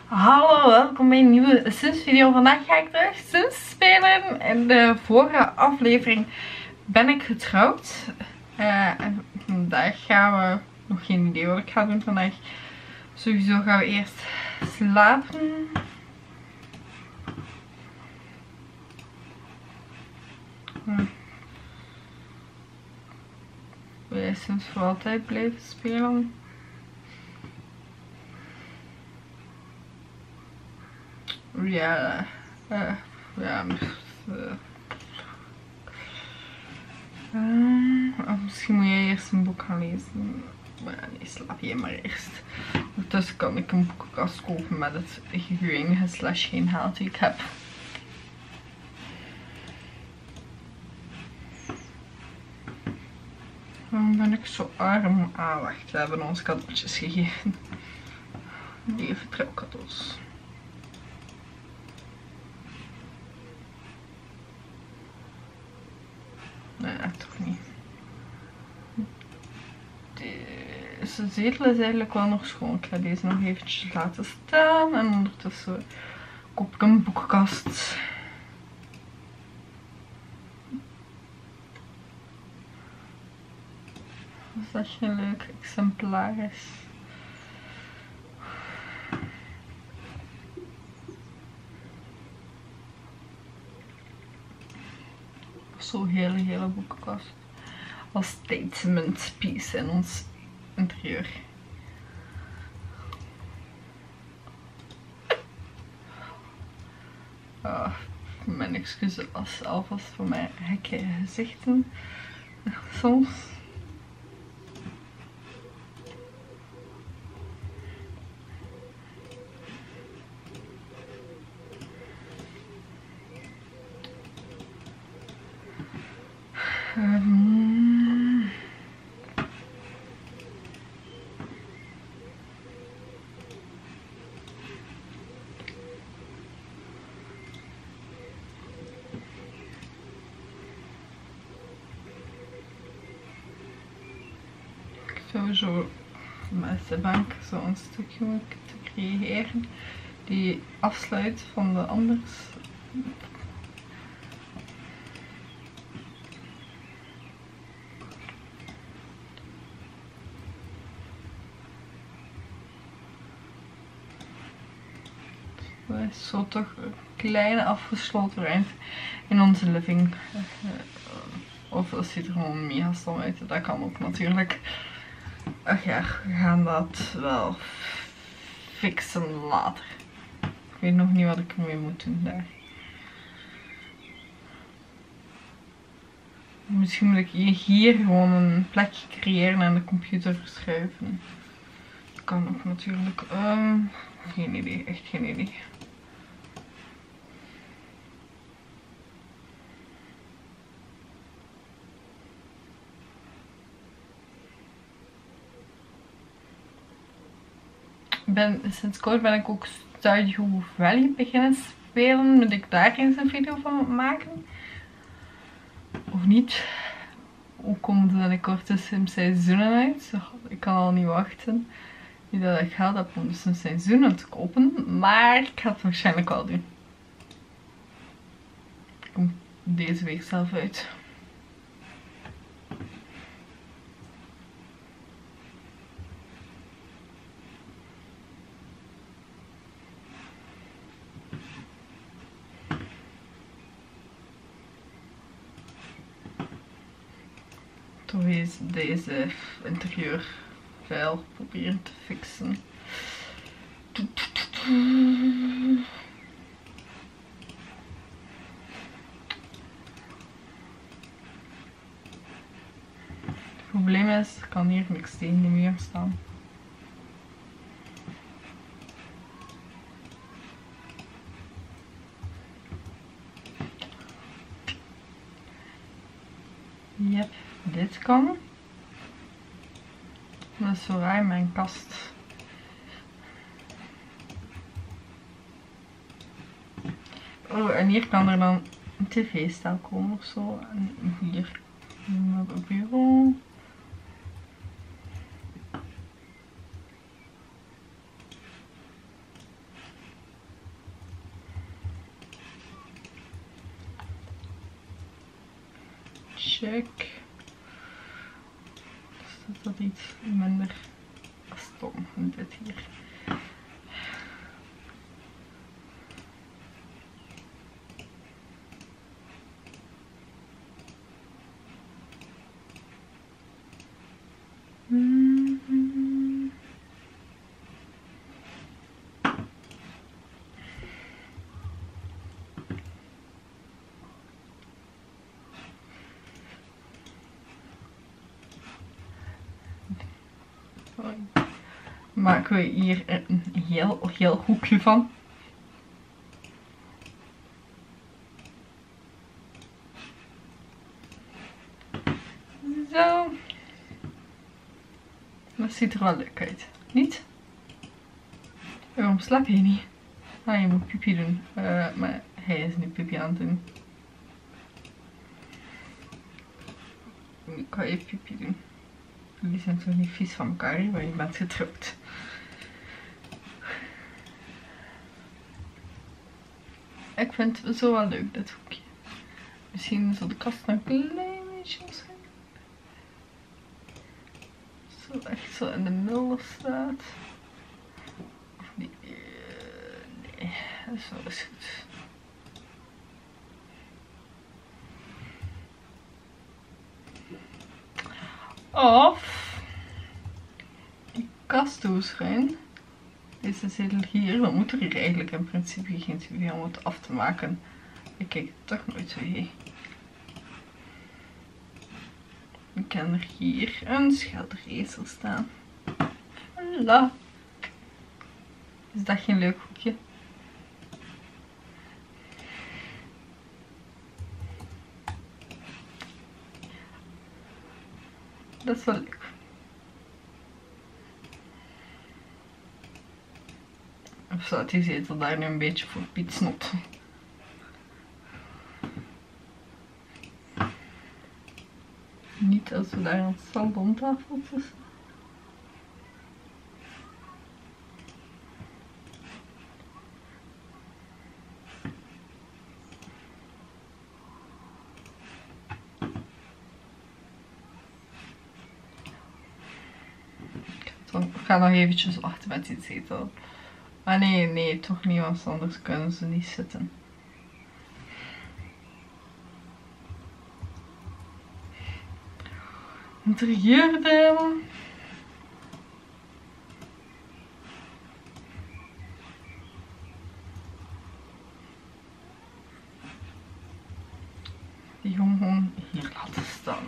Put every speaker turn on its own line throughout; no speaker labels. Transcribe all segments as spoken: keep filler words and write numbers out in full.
Hallo, welkom bij een nieuwe Sims video. Vandaag ga ik terug Sims spelen. In de vorige aflevering ben ik getrouwd. Uh, en vandaag gaan we, nog geen idee wat ik ga doen vandaag. Sowieso gaan we eerst slapen. Hm. Wil jij Sims voor altijd blijven spelen? Ja, uh, ja, uh, uh, misschien moet jij eerst een boek gaan lezen. Maar nee, slaap jij maar eerst. Ondertussen kan ik een boekenkast kopen met het geheugen slash geen haalt die ik heb. Waarom ben ik zo arm? Ah, wacht, we hebben ons cadeautjes gegeven. Even trouwcadeaus. Nee, toch niet. Deze zetel is eigenlijk wel nog schoon. Ik ga deze nog eventjes laten staan. En ondertussen koop ik een boekenkast. Dus dat je een leuk exemplaar is. Zo'n hele, hele boekenkast. Als statement piece in ons interieur. Uh, mijn excuses als alvast voor mijn gekke gezichten. Soms. Um, Sowieso met de bank zo'n stukje moeten te creëren die afsluit van de anders. Dat is zo toch een kleine afgesloten ruimte in onze living. Of dat ziet er gewoon mega stom uit. Dat kan ook natuurlijk. Ach ja, we gaan dat wel fixen later. Ik weet nog niet wat ik ermee moet doen daar. Misschien moet ik hier gewoon een plekje creëren en de computer verschuiven. Dat kan ook natuurlijk. Um, geen idee, echt geen idee. Ben, sinds kort ben ik ook Stardew Valley beginnen spelen. Moet ik daar eens een video van maken? Of niet? Hoe komt er binnenkort de Sims seizoenen uit? Ik kan al niet wachten. Niet dat ik geld heb om de Sims seizoenen te kopen. Maar ik ga het waarschijnlijk wel doen. Ik kom deze week zelf uit. Toch eens deze interieurvuil proberen te fixen. Het probleem is, er kan hier niks tegen de muur staan. Yep, dit kan. Dat is zo raar, mijn kast. Oh, en hier kan er dan een tv-stel komen of zo. En hier een bureau. check. Dus dat dat iets minder stom in dit hier. Mm-hmm. Maken we hier een heel, heel hoekje van. Zo. Dat ziet er wel leuk uit. Niet? Waarom slaap je niet? Ah, je moet pipi doen. Uh, maar hij is nu pipi aan het doen. Nu kan je pipi doen. Jullie zijn toch niet vies van elkaar, maar je bent getrouwd. Ik vind het zo wel leuk, dit hoekje. Misschien zal de kast een klein beetje zijn. Zo echt zo in de middel staat. Of niet? Uh, nee, dat is wel eens goed. Of die kastdoos erin. Deze zetel hier, dan moet er hier eigenlijk in principe geen T V om het af te maken. Ik kijk toch nooit zo heen. Ik kan er hier een schilderezel staan. Voilà. Is dat geen leuk hoekje? Dat is wel leuk. Of staat die zetel daar nu een beetje voor pietsnot? Niet als we daar een salontafel tussen. Ik ga nog eventjes wachten met die zetel. Maar nee, nee, toch niet, want anders kunnen ze niet zitten. Interieurdeel. Die gewoon hier laten staan.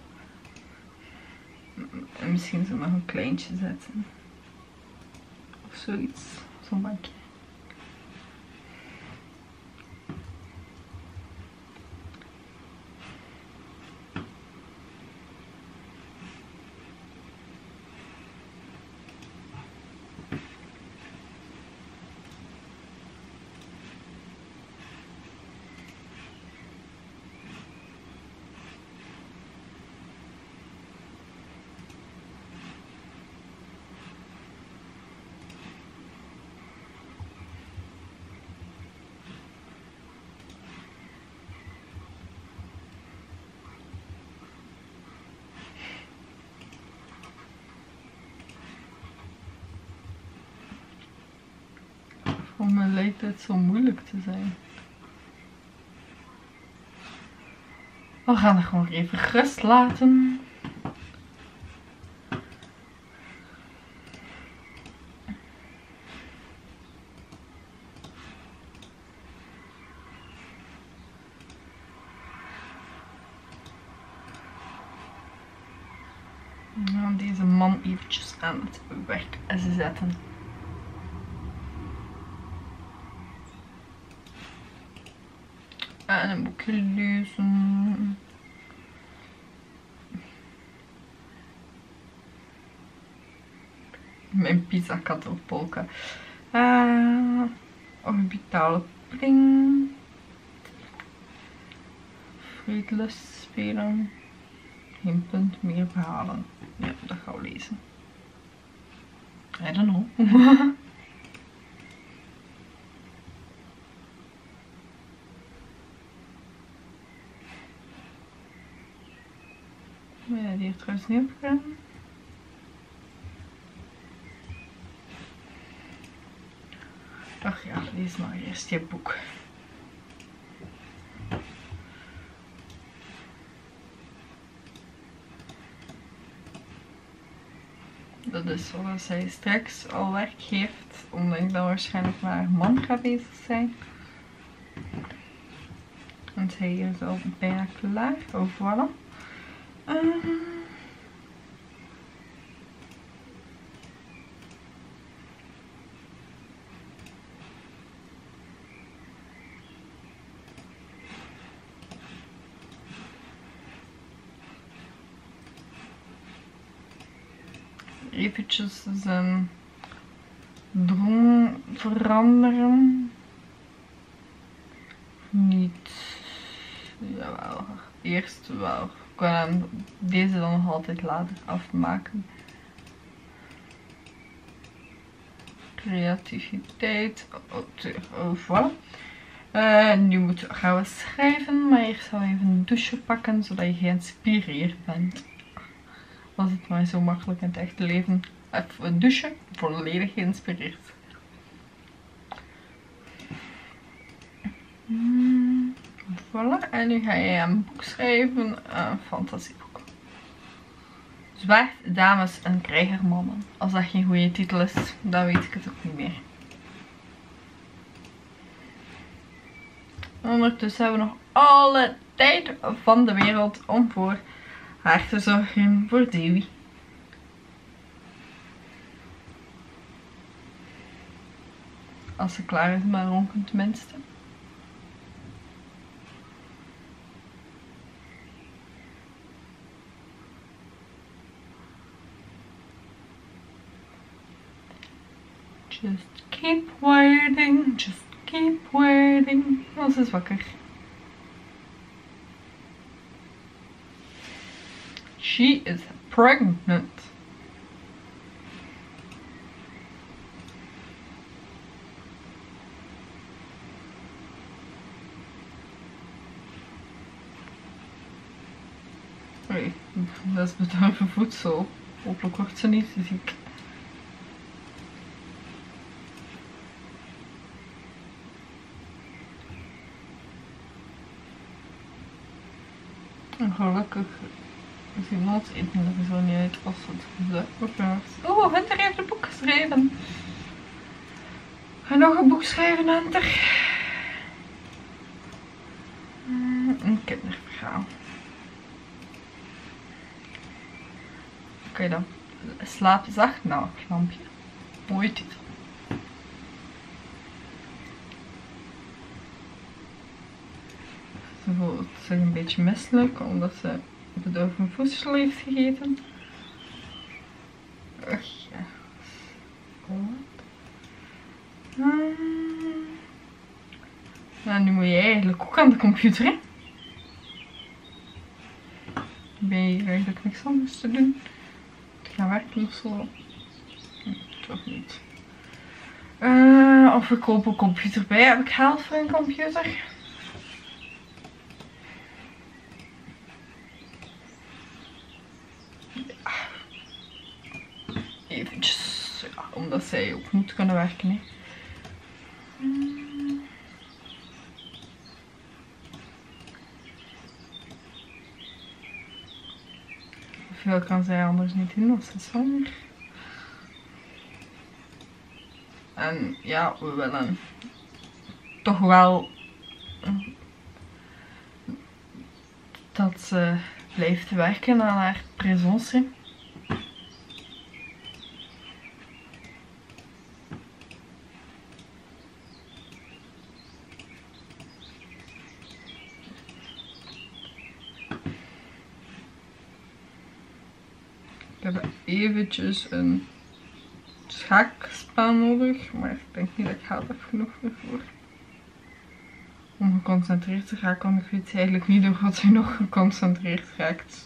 En misschien zo nog een kleintje zetten. Of zoiets. Zo'n bankje. Voor me lijkt het zo moeilijk te zijn. We gaan het gewoon even rust laten. We gaan deze man eventjes aan het werk zetten. En een boekje lezen. Mijn pizza kattelpolka. Uh, orbitale pling. Fruitlust spelen. Geen punt meer behalen. Ja, dat gaan we lezen. I don't know. trouwens niet opgedaan. Ach ja, lees maar eerst je boek. Dat is zoals zij straks al werk geeft, omdat ik dan waarschijnlijk met haar man ga bezig zijn. En zij is al bijna klaar. Oh, voilà. Um, eventjes zijn droom veranderen. Niet. Jawel. Eerst wel. Ik kan hem deze dan nog altijd later afmaken. Creativiteit. Oh, oh, voilà. Uh, nu moet, gaan we schrijven, maar eerst gaan we even een douche pakken zodat je geïnspireerd bent. Was het maar zo makkelijk in het echte leven. Even een douche, volledig geïnspireerd. Hmm, voilà, en nu ga je een boek schrijven, een fantasieboek. Zwaard, dames en krijgermannen. Als dat geen goede titel is, dan weet ik het ook niet meer. Ondertussen hebben we nog alle tijd van de wereld om voor haar te zorgen, voor Davy. Als ze klaar is met ronken tenminste. Just keep waiting, just keep waiting. Oh, ze is wakker. She is pregnant. Oei, dat is bedorven voedsel. Hopelijk wordt ze niet ziek. En gelukkig is iemand eten er zo niet uit als het gebeurt. Oh, Hunter heeft een boek geschreven. Ga nog een boek schrijven, Hunter. Een kinderverhaal. Oké dan. Slaap zacht. Nou, lampje. Mooie titel. Ze voelt zich een beetje misselijk omdat ze bedorven voedsel heeft gegeten. Ach ja. Hmm. Nou, nu moet je eigenlijk ook aan de computer, hè? Ben je hier eigenlijk niks anders te doen? Te gaan werken of zo? Hm, toch niet. Uh, of ik koop een computer bij. Heb ik geld voor een computer? Eventjes, ja, omdat zij ook moet kunnen werken. Hè. Hmm. Veel kan zij anders niet doen als ze zwanger. En ja, we willen toch wel dat ze blijft werken aan haar présence. Ik heb eventjes een schaakspel nodig, maar ik denk niet dat ik geld heb genoeg ervoor. Om geconcentreerd te raken, want ik weet eigenlijk niet of wat hij nog geconcentreerd raakt.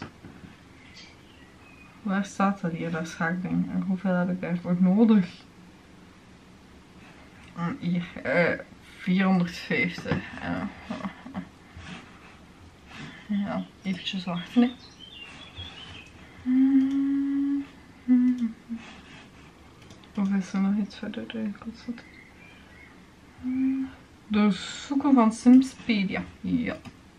Waar staat dat hier, dat schaakding? En hoeveel heb ik daarvoor nodig? Hier, uh, vierhonderdvijftig. Uh, ja, eventjes wachten. Hè. Of is er nog iets verder ingezet? Doorzoeken van Simspedia. Ja.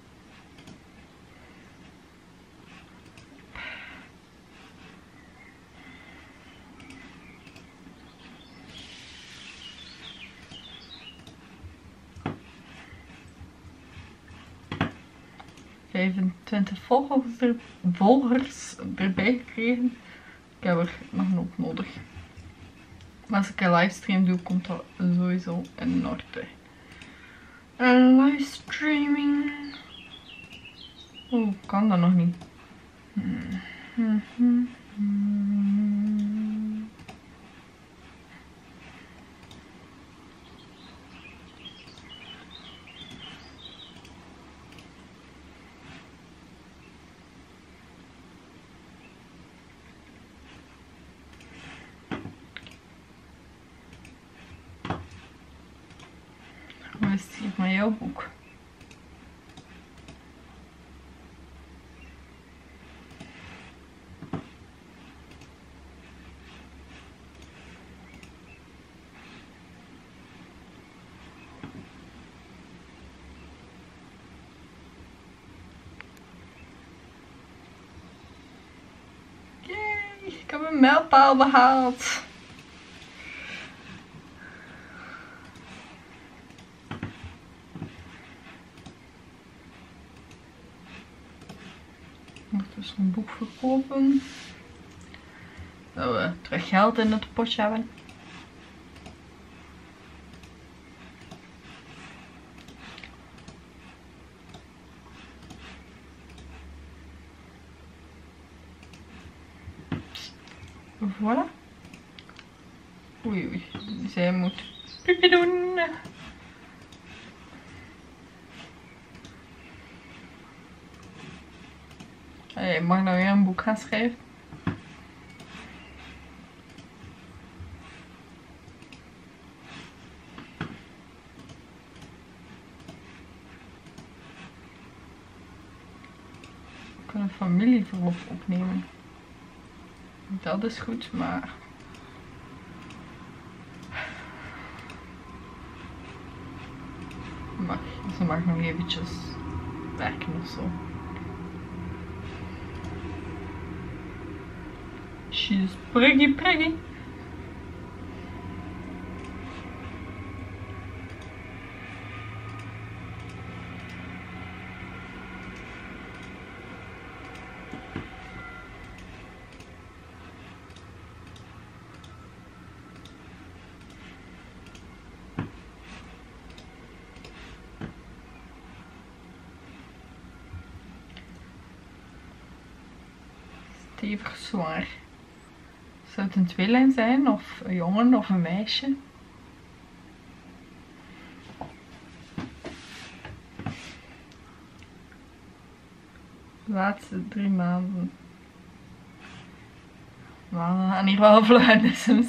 vijfentwintig volgers, er, volgers erbij gekregen. Ik heb er nog een hoop nodig. Maar als ik een livestream doe, komt dat sowieso in orde. Een livestreaming. Oeh, kan dat nog niet. Hmm. Hmm, hmm, hmm. Hoe is het hier met jouw boek? Yay, ik heb een mijlpaal behaald. Dus een boek verkopen. Dat we terug geld in het potje hebben. Voilà. Oei oei, zij moet pipi doen. Je mag nou weer een boek gaan schrijven. We kunnen familieverlof opnemen. Dat is goed, maar... Mag, ze mag nog eventjes werken of zo. She's pretty pretty. Stevig zwaar. Zou het een tweeling zijn, of een jongen of een meisje? De laatste drie maanden. Maanden gaan hier wel vluiten.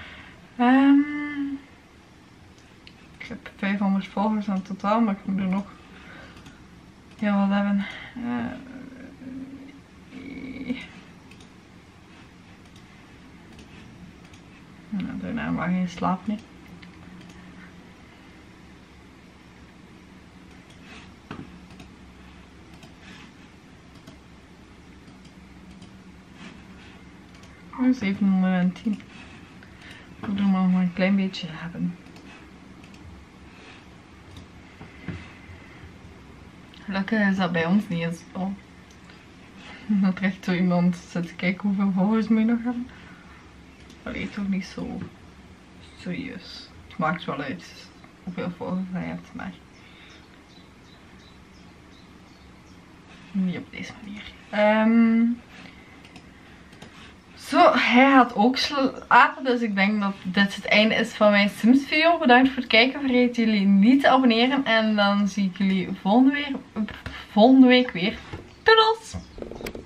Um, ik heb vijfhonderd volgers in totaal, maar ik moet er nog heel wat hebben. Uh, Nou, daarna mag je slaap niet. Oh, zevenhonderdtien. Ik moet er nog maar een klein beetje hebben. Gelukkig is dat bij ons niet eens zo. Dat er echt zo iemand zit te kijken hoeveel volgers moet je nog hebben. Allee, toch niet zo serieus. Het maakt wel uit hoeveel volgers je hebt, maar niet op deze manier. Um, zo, hij gaat ook slapen, dus ik denk dat dit het einde is van mijn Sims video. Bedankt voor het kijken, vergeet jullie niet te abonneren en dan zie ik jullie volgende week, volgende week weer. Doedels!